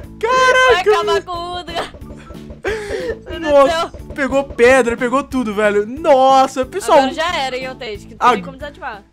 Caraca! Vai acabar com o Udo. Nossa, pegou pedra, pegou tudo, velho. Nossa, pessoal. Agora já era, hein, Otete, que não tem nem como desativar.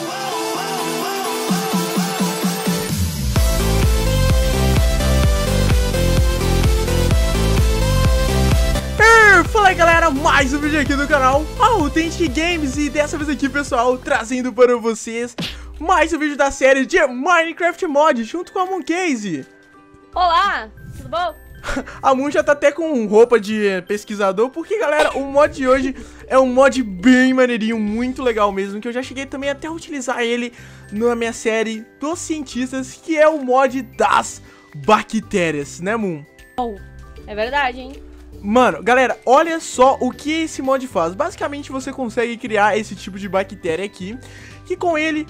Fala aí, galera, mais um vídeo aqui do canal Authentic Games. E dessa vez aqui, pessoal, trazendo para vocês mais um vídeo da série de Minecraft Mod, junto com a Mooncase. Olá, tudo bom? A Moon já tá até com roupa de pesquisador, porque, galera, o mod de hoje é um mod bem maneirinho, muito legal mesmo, que eu já cheguei também até a utilizar ele na minha série dos cientistas, que é o mod das bactérias, né, Moon? Oh, é verdade, hein? Mano, galera, olha só o que esse mod faz. Basicamente você consegue criar esse tipo de bactéria aqui, que com ele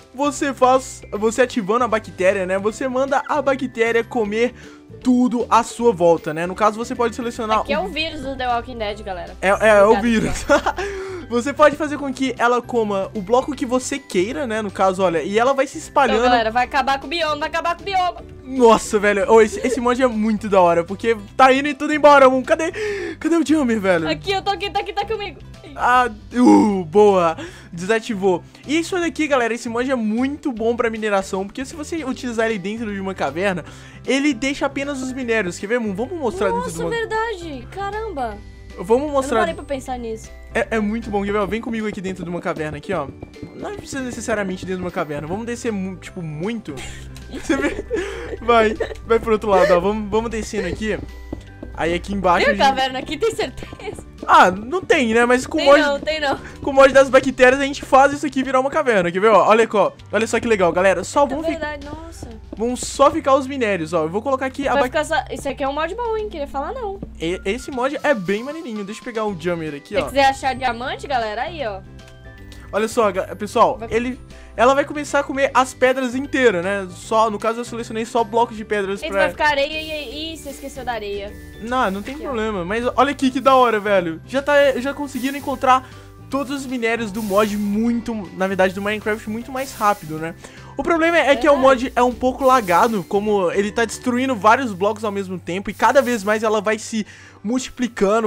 você ativando a bactéria, né, você manda a bactéria comer tudo à sua volta, né? No caso você pode selecionar... Aqui é o vírus do The Walking Dead, galera. É o vírus. Você pode fazer com que ela coma o bloco que você queira, né? No caso, olha, e ela vai se espalhando. Então, galera, vai acabar com o bioma, vai acabar com o bioma. Nossa, velho, esse mod é muito da hora, porque tá indo e tudo embora, mano. Cadê o Jammer, velho? Aqui, eu tô aqui, tá comigo. Ah, boa. Desativou. E isso daqui, galera, esse mod é muito bom pra mineração, porque se você utilizar ele dentro de uma caverna, ele deixa apenas os minérios. Quer ver, Moon? Vamos mostrar dentro de uma... Nossa, verdade. Caramba. Vamos mostrar... Eu não parei pra pensar nisso. É muito bom, quer ver? Vem comigo aqui dentro de uma caverna, aqui, ó. Não precisa necessariamente dentro de uma caverna. Vamos descer, tipo, muito. Você vê? Vai pro outro lado, ó. Vamos descendo aqui. Aí aqui embaixo... Tem caverna aqui, tem certeza? Ah, não tem, né? Mas com tem não. Com o mod das bactérias a gente faz isso aqui virar uma caverna, quer ver? Ó, olha só que legal, galera. Só vamos verdade, nossa. Vão só ficar os minérios, ó. Eu vou colocar aqui a Isso aqui é um mod bom, hein? Queria falar não. Esse mod é bem maneirinho. Deixa eu pegar um Jammer aqui, ó. Se quiser achar diamante, galera, aí, ó. Olha só, pessoal, ela vai começar a comer as pedras inteiras, né? No caso eu selecionei só blocos de pedras pra... vai ficar areia e... Ih, você esqueceu da areia. Não tem problema. Mas olha aqui que da hora, velho. Já conseguiram encontrar todos os minérios do mod na verdade, do Minecraft muito mais rápido, né? O problema é que o mod é um pouco lagado, como ele tá destruindo vários blocos ao mesmo tempo e cada vez mais ela vai se multiplicando,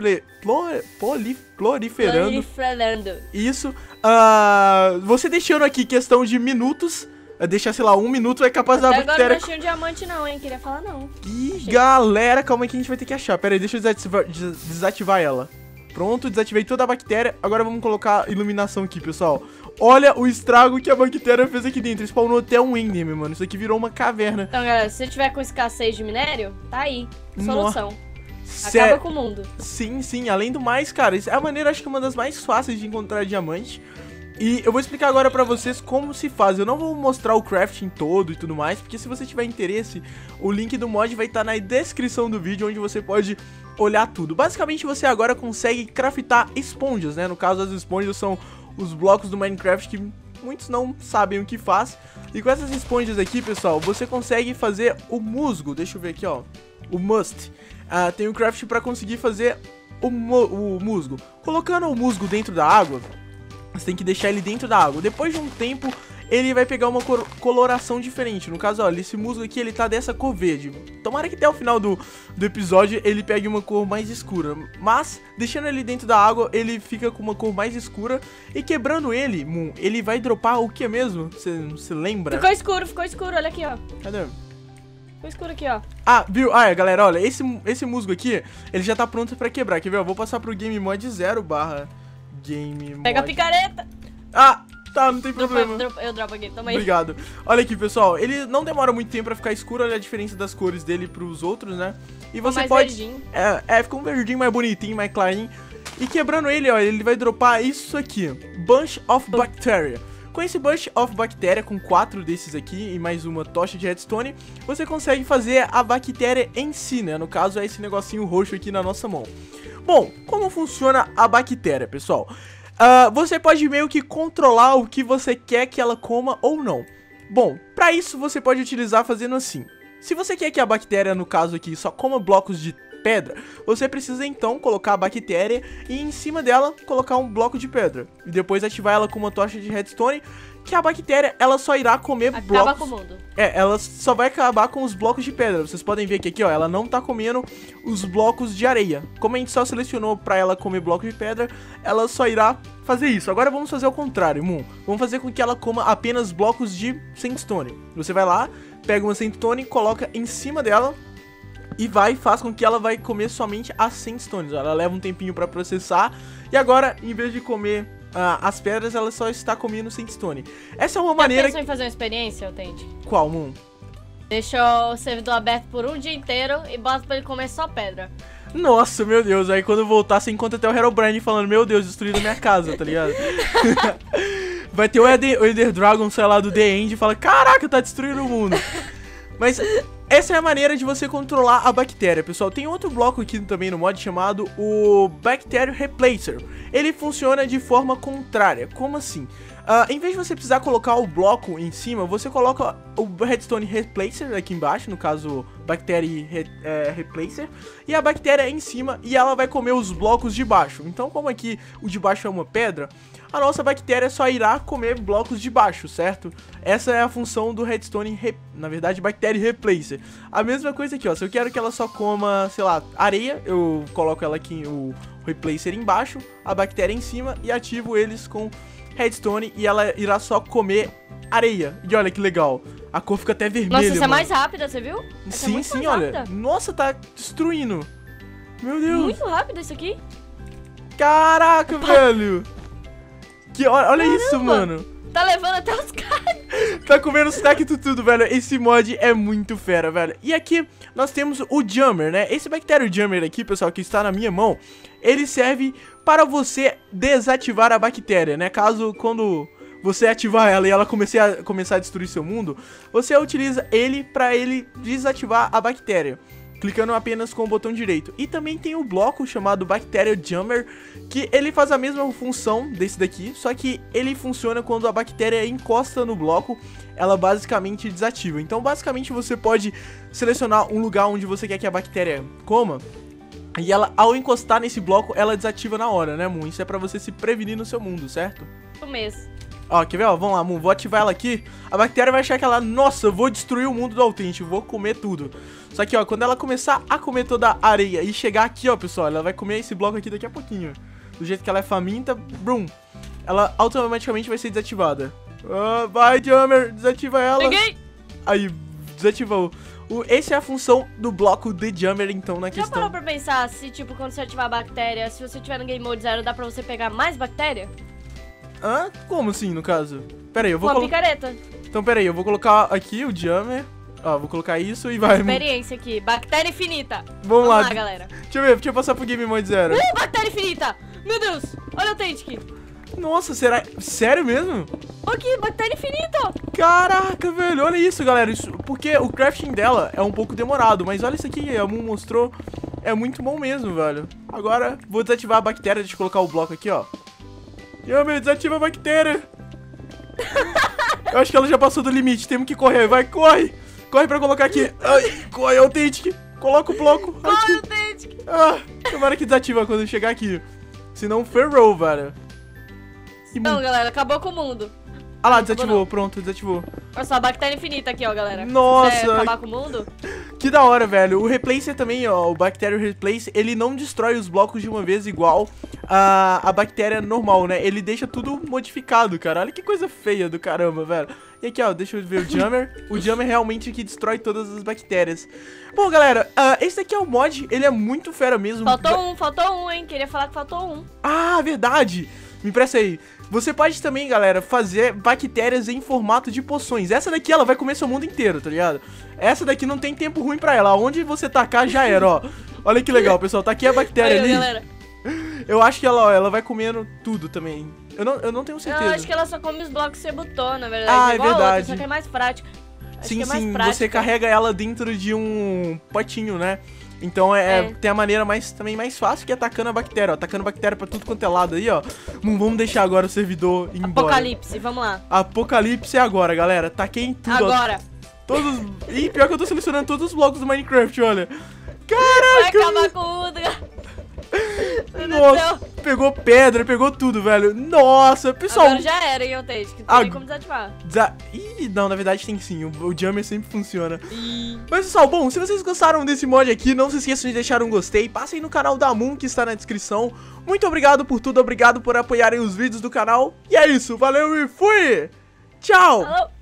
proliferando. Isso. Você deixando aqui questão de minutos, deixar, sei lá, 1 minuto é capaz da bactéria... Agora não achei um diamante não, hein? Queria falar não. Ih, galera, calma aí que a gente vai ter que achar. Pera aí, deixa eu desativar ela. Pronto, desativei toda a bactéria. Agora vamos colocar iluminação aqui, pessoal. Olha o estrago que a bactéria fez aqui dentro. Spawnou até um Enderman, mano. Isso aqui virou uma caverna. Então, galera, se você tiver com escassez de minério, tá aí. Solução. Nossa. Acaba com o mundo. Sim. Além do mais, cara, é a maneira, acho que uma das mais fáceis de encontrar diamante. E eu vou explicar agora pra vocês como se faz. Eu não vou mostrar o crafting todo e tudo mais, porque se você tiver interesse, o link do mod vai estar na descrição do vídeo, onde você pode olhar tudo. Basicamente, você agora consegue craftar esponjas, né? No caso, as esponjas são os blocos do Minecraft que muitos não sabem o que faz. E com essas esponjas aqui, pessoal, você consegue fazer o musgo. Deixa eu ver aqui, ó. O must. Tem o craft pra conseguir fazer o musgo. Colocando o musgo dentro da água, você tem que deixar ele dentro da água. Depois de um tempo, ele vai pegar uma coloração diferente. No caso, olha, esse musgo aqui, ele tá dessa cor verde. Tomara que até o final do episódio ele pegue uma cor mais escura. Mas, deixando ele dentro da água, ele fica com uma cor mais escura. E quebrando ele, Moon, ele vai dropar o que mesmo? Você lembra? Ficou escuro, olha aqui, ó. Cadê? Ficou escuro aqui, ó. Ah, viu? Galera, olha, esse musgo aqui, ele já tá pronto pra quebrar. Quer ver? Eu vou passar pro Game Mod 0/Game Mod. Pega a picareta. Ah, tá, não tem problema. Eu dropo aqui, toma aí. Obrigado. Olha aqui, pessoal, ele não demora muito tempo pra ficar escuro. Olha a diferença das cores dele pros outros, né? E você pode... verdinho. Fica um verdinho mais bonitinho, mais clarinho. E quebrando ele, ó, ele vai dropar isso aqui, Bunch of Bacteria. Com esse Bunch of Bacteria, com 4 desses aqui e mais uma tocha de redstone, você consegue fazer a bactéria em si, né? No caso é esse negocinho roxo aqui na nossa mão. Bom, como funciona a bactéria, pessoal? Você pode meio que controlar o que você quer que ela coma ou não. Bom, pra isso você pode utilizar fazendo assim. Se você quer que a bactéria, no caso aqui, só coma blocos de pedra, você precisa então colocar a bactéria e em cima dela colocar um bloco de pedra e depois ativar ela com uma tocha de redstone, que a bactéria, ela só irá comer Acaba blocos... com o mundo. Ela só vai acabar com os blocos de pedra. Vocês podem ver que aqui, ó, ela não tá comendo os blocos de areia. Como a gente só selecionou pra ela comer blocos de pedra, ela só irá fazer isso. Agora vamos fazer o contrário, Moon. Vamos fazer com que ela coma apenas blocos de sandstone. Você vai lá, pega uma sandstone, coloca em cima dela e faz com que ela vai comer somente as sandstones. Ela leva um tempinho pra processar e agora, em vez de comer as pedras, ela só está comendo sandstone. Essa é uma maneira... Já pensou em fazer uma experiência, Authentic? Qual, Moon? Deixa o servidor aberto por um dia inteiro e bota pra ele comer só pedra. Nossa, meu Deus, aí quando eu voltar, você encontra até o Herobrine falando, meu Deus, destruíram minha casa, tá ligado? Vai ter o Ender Dragon, sei lá, do The End e fala, caraca, tá destruindo o mundo. Mas essa é a maneira de você controlar a bactéria, pessoal. Tem outro bloco aqui também no mod chamado o Bacteria Replacer. Ele funciona de forma contrária. Como assim? Em vez de você precisar colocar o bloco em cima, você coloca o Redstone Replacer aqui embaixo, no caso Bacteria Replacer, e a bactéria em cima e ela vai comer os blocos de baixo. Então, como aqui o de baixo é uma pedra, a nossa bactéria só irá comer blocos de baixo, certo? Essa é a função do Redstone, na verdade, Bacteria Replacer. A mesma coisa aqui, ó, se eu quero que ela só coma, sei lá, areia, eu coloco ela aqui, o Replacer embaixo, a bactéria em cima e ativo eles com Redstone e ela irá só comer areia. E olha que legal, a cor fica até vermelha. Nossa, essa mano. é mais rápida, você viu? Essa Sim, é muito sim, mais olha. rápida. Nossa, tá destruindo. Meu Deus. Muito rápido isso aqui. Caraca, velho. Olha isso, mano. Tá levando até os caras. Tá comendo stack tudo, velho. Esse mod é muito fera, velho. E aqui nós temos o Jammer, né? Esse Bacteria Jammer aqui, pessoal, que está na minha mão, ele serve para você desativar a bactéria, né? Caso quando você ativar ela e ela começar a destruir seu mundo, você utiliza ele para ele desativar a bactéria, clicando apenas com o botão direito. E também tem o bloco chamado Bacteria Jammer, que ele faz a mesma função desse daqui, só que ele funciona quando a bactéria encosta no bloco, ela basicamente desativa. Então basicamente você pode selecionar um lugar onde você quer que a bactéria coma, e ela, ao encostar nesse bloco, ela desativa na hora, né, Moon? Isso é pra você se prevenir no seu mundo, certo? Isso mesmo. Ó, quer ver? Ó, vamos lá, Moon, vou ativar ela aqui. A bactéria vai achar que ela, nossa, eu vou destruir o mundo do Authentic, vou comer tudo. Só que, ó, quando ela começar a comer toda a areia e chegar aqui, ó, pessoal, ela vai comer esse bloco aqui daqui a pouquinho. Do jeito que ela é faminta, brum, ela automaticamente vai ser desativada. Vai, Jammer, desativa ela. Peguei! Aí, desativou. Essa é a função do bloco de Jammer, então, na Já questão. parou pra pensar se, tipo, quando você ativar a bactéria, se você tiver no Game Mode 0, dá pra você pegar mais bactéria? Hã? Como assim, no caso? Pera aí, eu Com vou a colocar... picareta. Então, pera aí, eu vou colocar aqui o Jammer. Ó, vou colocar isso e vai... Experiência aqui. Bactéria infinita. Vamos lá, galera. Deixa eu passar pro Game Mode 0. Bactéria infinita. Meu Deus. Olha o Authentic. Nossa, será... Sério mesmo? Olha aqui, bactéria infinita. Caraca, velho, olha isso, galera. Porque o crafting dela é um pouco demorado, mas olha isso aqui, a Moon mostrou. É muito bom mesmo, velho. Agora, vou desativar a bactéria, deixa eu colocar o bloco aqui, ó. Jammer, desativa a bactéria. Eu acho que ela já passou do limite, temos que correr, vai, corre. Corre pra colocar aqui. Ai, corre, Authentic. Coloca o bloco aqui. Olha o Authentic. Tomara que desativa quando chegar aqui. Senão ferrou, velho. Então, galera, acabou com o mundo. Ah lá, desativou, pronto, desativou. Olha só, a bactéria infinita aqui, ó, galera. Nossa. Se quiser acabar com o mundo? Que da hora, velho. O Replacer também, ó, o Bacteria Replacer, ele não destrói os blocos de uma vez igual a bactéria normal, né? Ele deixa tudo modificado, cara. Olha que coisa feia do caramba, velho. E aqui, ó, deixa eu ver o Jammer. O Jammer realmente que destrói todas as bactérias. Bom, galera, esse daqui é o mod, ele é muito fera mesmo. Faltou um, hein? Queria falar que faltou um. Ah, verdade. Me empresta aí. Você pode também, galera, fazer bactérias em formato de poções. Essa daqui, ela vai comer seu mundo inteiro, tá ligado? Essa daqui não tem tempo ruim pra ela. Onde você tacar, já era, ó. Olha que legal, pessoal. Tá aqui a bactéria Aí, ali. galera. Eu acho que ela, ó, ela vai comendo tudo também. Eu não tenho certeza. Eu acho que ela só come os blocos que você botou, na verdade. Ah, é igual a outra, verdade. só que é mais prática. Acho Sim, que é mais sim, prática. você carrega ela dentro de um potinho, né? Então tem a maneira também mais fácil, que é atacando a bactéria, ó. Atacando a bactéria pra tudo quanto é lado aí, ó. Não vamos deixar agora o servidor ir embora. Apocalipse, vamos lá. Apocalipse é agora, galera. Taquei em tudo, Agora. ó. Todos... Ih, pior que eu tô selecionando todos os blocos do Minecraft, olha. Vai Caraca! acabar com o mundo. Meu Deus do Nossa, céu. Pegou pedra, pegou tudo, velho. Nossa, pessoal. Agora já era, hein, Autêntico. Não tem nem como desativar. Ih, não, na verdade tem sim. O Jammer sempre funciona. Mas, pessoal, bom, se vocês gostaram desse mod aqui, não se esqueçam de deixar um gostei. Passem no canal da Moon, que está na descrição. Muito obrigado por tudo, obrigado por apoiarem os vídeos do canal. E é isso, valeu e fui! Tchau! Falou!